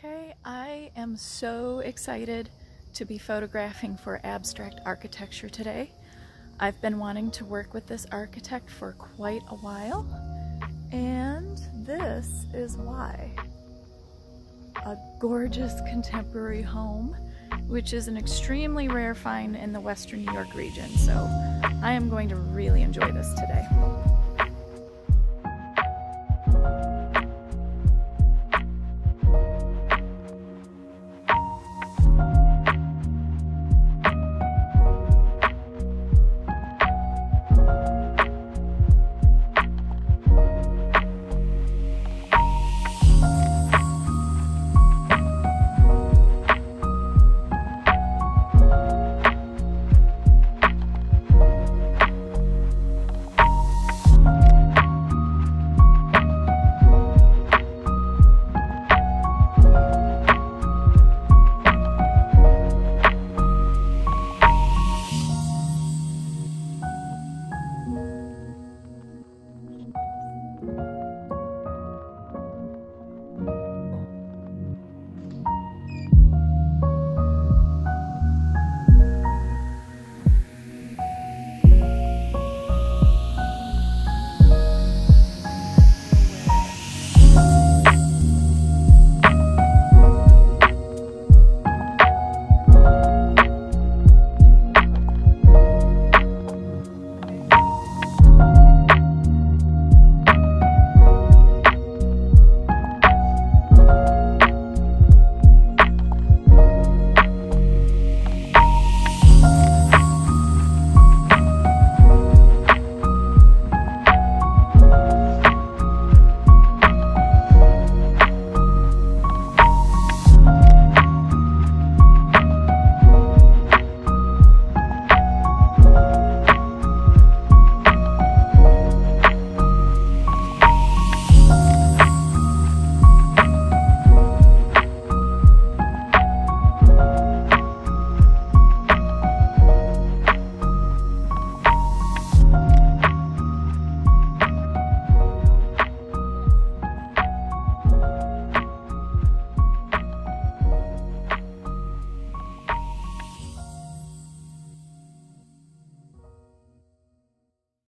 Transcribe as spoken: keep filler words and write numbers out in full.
Okay, I am so excited to be photographing for abstract architecture today. I've been wanting to work with this architect for quite a while, and this is why. A gorgeous contemporary home, which is an extremely rare find in the Western New York region, so I am going to really enjoy this today.